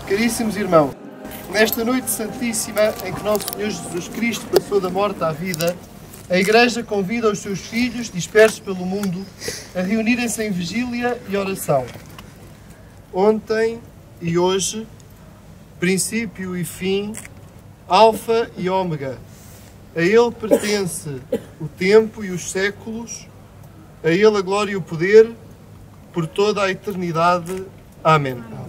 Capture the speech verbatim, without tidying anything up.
Caríssimos irmãos, nesta noite santíssima em que nosso Senhor Jesus Cristo passou da morte à vida, a Igreja convida os seus filhos, dispersos pelo mundo, a reunirem-se em vigília e oração. Ontem e hoje, princípio e fim, alfa e ômega. A Ele pertence o tempo e os séculos, a Ele a glória e o poder, por toda a eternidade. Amém.